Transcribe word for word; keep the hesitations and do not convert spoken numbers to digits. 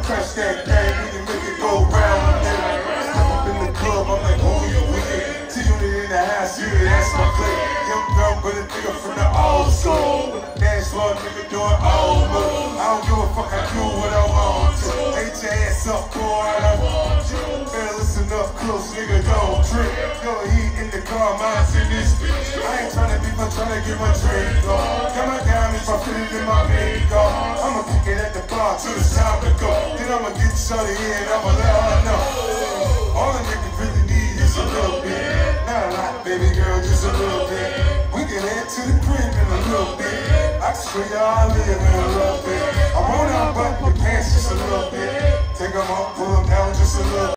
crush that thing, we can make it go round. Step up in the club, I'm like, oh, you wicked. T-Unit in the house, yeah, that's my clique. Young girl, but a nigga from the old school. Dance floor, nigga doing old moves. I don't give a fuck, I do what I want to. Hate your ass up, boy, I want you. Better listen up close, nigga, don't trip. Yo, heat in the car, mine's in this bitch. I ain't tryna beef, I'm tryna get my drink on. Got my diamonds, I fit it in my big dog. I'ma pick it at the bar till it's time to go. Then I'ma get shorty in and I'ma let her know. All a nigga really need is a little bit. Not a lot, baby girl, just a little bit. We can head to the crib in a little bit. I can show y'all I live in a little bit. I wanna unbutton your pants just a little bit. Take them up, pull them down just a little bit.